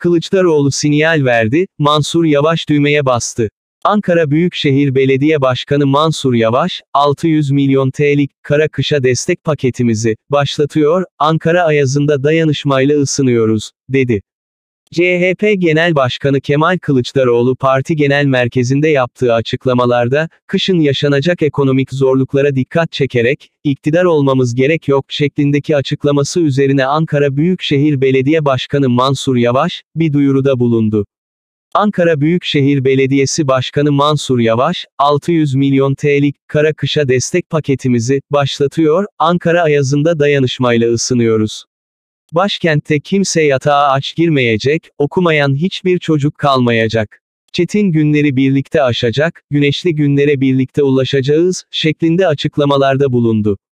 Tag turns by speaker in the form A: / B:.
A: Kılıçdaroğlu sinyal verdi, Mansur Yavaş düğmeye bastı. Ankara Büyükşehir Belediye Başkanı Mansur Yavaş, 600 milyon TL'lik kara kışa destek paketimizi başlatıyor, Ankara ayazında dayanışmayla ısınıyoruz, dedi. CHP Genel Başkanı Kemal Kılıçdaroğlu parti genel merkezinde yaptığı açıklamalarda, kışın yaşanacak ekonomik zorluklara dikkat çekerek, iktidar olmamız gerek yok şeklindeki açıklaması üzerine Ankara Büyükşehir Belediye Başkanı Mansur Yavaş, bir duyuruda bulundu. Ankara Büyükşehir Belediyesi Başkanı Mansur Yavaş, 600 milyon TL'lik kara kışa destek paketimizi başlatıyor, Ankara ayazında dayanışmayla ısınıyoruz. Başkentte kimse yatağa aç girmeyecek, okumayan hiçbir çocuk kalmayacak. Çetin günleri birlikte aşacak, güneşli günlere birlikte ulaşacağız, şeklinde açıklamalarda bulundu.